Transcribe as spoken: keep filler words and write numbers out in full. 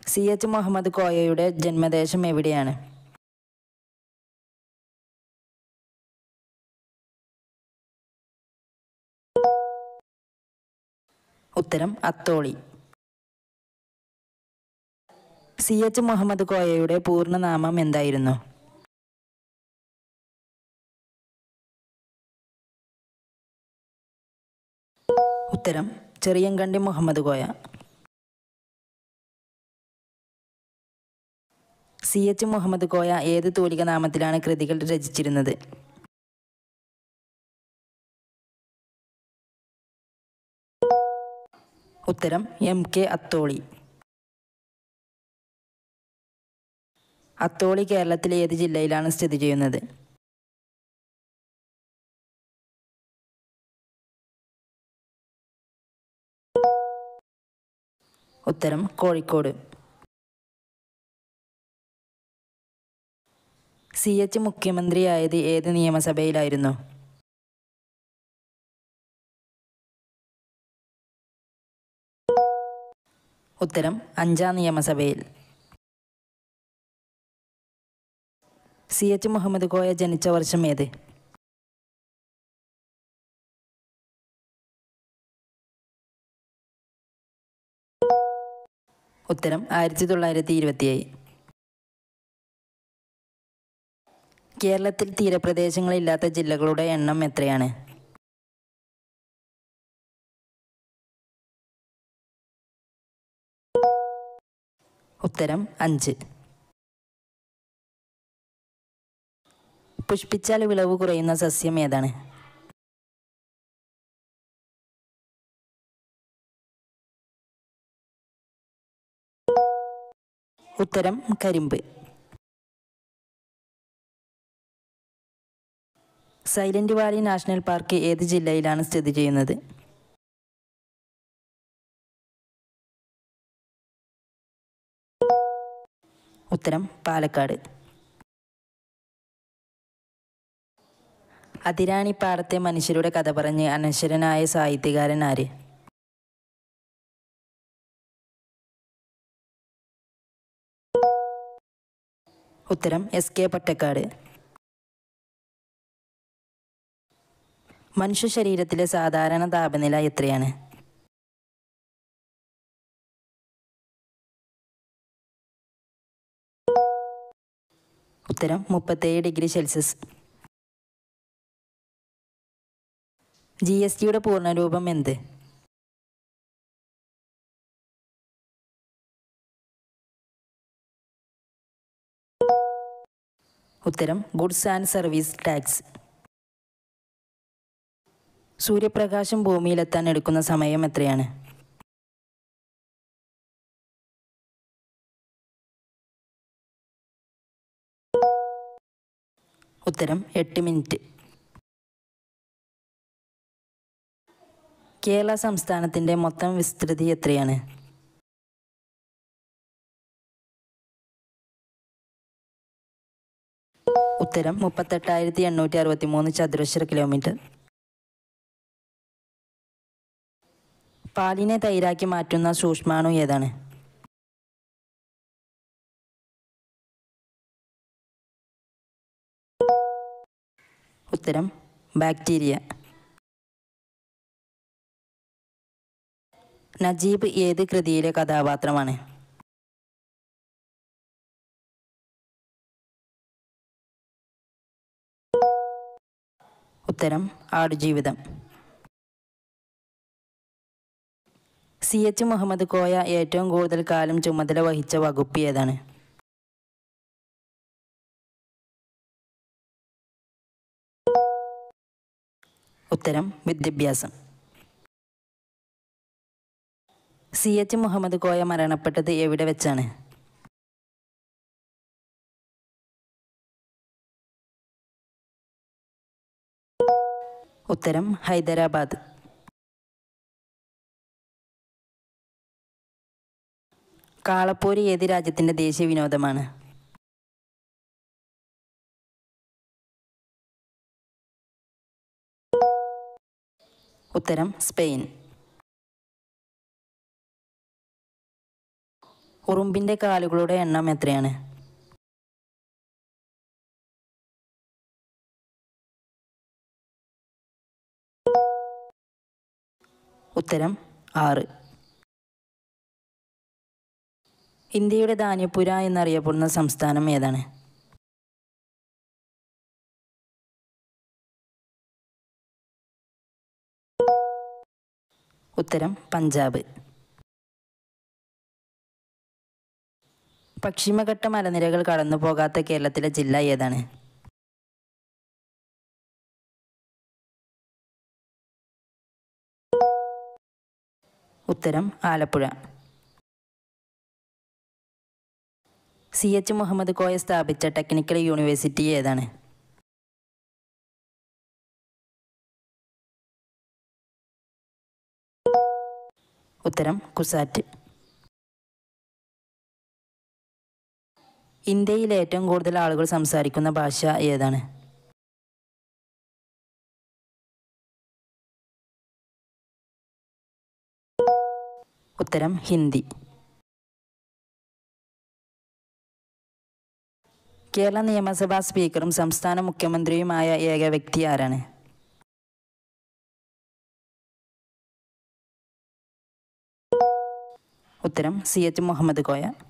C H Muhammad കോയയുടെ ജന്മദേശം എവിടെയാണ്? ഉത്തരം അത്തോളി. സി എച്ച് മുഹമ്മദ് കോയയുടെ പൂർണ്ണനാമം എന്തായിരുന്നു? ഉത്തരം ചെറിയൻകണ്ടി മുഹമ്മദ് കോയ. സി എച്ച് മുഹമ്മദ് കോയ ഏത് തൂലിക നാമത്തിലാണ് കൃതികൾ രചിച്ചിരുന്നത്? ഉത്തരം എം കെ അത്തോളി. അത്തോളി കേരളത്തിലെ ഏത് ജില്ലയിലാണ് സ്ഥിതി ചെയ്യുന്നത്? ഉത്തരം കോഴിക്കോട്. സി എച്ച് മുഖ്യമന്ത്രിയായത് ഏത് നിയമസഭയിലായിരുന്നു? ഉത്തരം അഞ്ചാം നിയമസഭയിൽ. സി എച്ച് മുഹമ്മദ് കോയ ജനിച്ച വർഷം ഏത്? ഉത്തരം ആയിരത്തി തൊള്ളായിരത്തി ഇരുപത്തിയേഴ്. കേരളത്തിൽ തീരപ്രദേശങ്ങളില്ലാത്ത ജില്ലകളുടെ എണ്ണം എത്രയാണ്? ഉത്തരം അഞ്ച്. പുഷ്പിച്ചാൽ വിളവ് കുറയുന്ന സസ്യം ഏതാണ്? ഉത്തരം കരിമ്പ്. സൈലന്റ് വാലി നാഷണൽ പാർക്ക് ഏത് ജില്ലയിലാണ് സ്ഥിതി ചെയ്യുന്നത്? ഉത്തരം പാലക്കാട്. അതിരാണിപ്പാടത്തെ മനുഷ്യരുടെ കഥ പറഞ്ഞ് അനശ്വരനായ സാഹിത്യകാരൻ ആര്? ഉത്തരം എസ് കെ പൊറ്റക്കാട്. മനുഷ്യ ശരീരത്തിലെ സാധാരണ താപനില എത്രയാണ്? ഉത്തരം മുപ്പത്തേഴ് ഡിഗ്രി സെൽഷ്യസ്. ജി എസ് ടിയുടെ പൂർണ്ണരൂപം എന്ത്? ഉത്തരം ഗുഡ്സ് ആൻഡ് സർവീസ് ടാക്സ്. സൂര്യപ്രകാശം ഭൂമിയിലെത്താൻ എടുക്കുന്ന സമയം എത്രയാണ്? ഉത്തരം എട്ട് മിനിറ്റ്. കേരള സംസ്ഥാനത്തിൻ്റെ മൊത്തം വിസ്തൃതി എത്രയാണ്? ഉത്തരം മുപ്പത്തെട്ടായിരത്തി എണ്ണൂറ്റി അറുപത്തി മൂന്ന് ചതുരശ്ര കിലോമീറ്റർ. പാലിനെ തൈരാക്കി മാറ്റുന്ന സൂക്ഷ്മാണു ഏതാണ്? ഉത്തരം ബാക്ടീരിയ. നജീബ് ഏത് കൃതിയിലെ കഥാപാത്രമാണ്? ഉത്തരം ആടുജീവിതം. സി എച്ച് മുഹമ്മദ് കോയ ഏറ്റവും കൂടുതൽ കാലം ചുമതല വഹിച്ച വകുപ്പ് ഏതാണ്? ഉത്തരം വിദ്യാഭ്യാസം. സി എച്ച് മുഹമ്മദ് കോയ മരണപ്പെട്ടത് എവിടെ വെച്ചാണ്? ഉത്തരം ഹൈദരാബാദ്. കാളപ്പോര് ഏത് രാജ്യത്തിൻ്റെ ദേശീയ വിനോദമാണ്? ഉത്തരം സ്പെയിൻ. ഉറുമ്പിൻ്റെ കാലുകളുടെ എണ്ണം എത്രയാണ്? ഉത്തരം ആറ്. ഇന്ത്യയുടെ ധാന്യപ്പുര എന്നറിയപ്പെടുന്ന സംസ്ഥാനം ഏതാണ്? ഉത്തരം പഞ്ചാബ്. പശ്ചിമഘട്ട മലനിരകൾ കടന്നു പോകാത്ത കേരളത്തിലെ ജില്ല ഏതാണ്? ഉത്തരം ആലപ്പുഴ. സി എച്ച് മുഹമ്മദ് കോയ സ്ഥാപിച്ച ടെക്നിക്കൽ യൂണിവേഴ്സിറ്റി ഏതാണ്? ഉത്തരം കുസാറ്റ്. ഇന്ത്യയിൽ ഏറ്റവും കൂടുതൽ ആളുകൾ സംസാരിക്കുന്ന ഭാഷ ഏതാണ്? ഉത്തരം ഹിന്ദി. കേരള നിയമസഭാ സ്പീക്കറും സംസ്ഥാന മുഖ്യമന്ത്രിയുമായ ഏക വ്യക്തി ആരാണ്? ഉത്തരം സി എച്ച് മുഹമ്മദ് കോയ.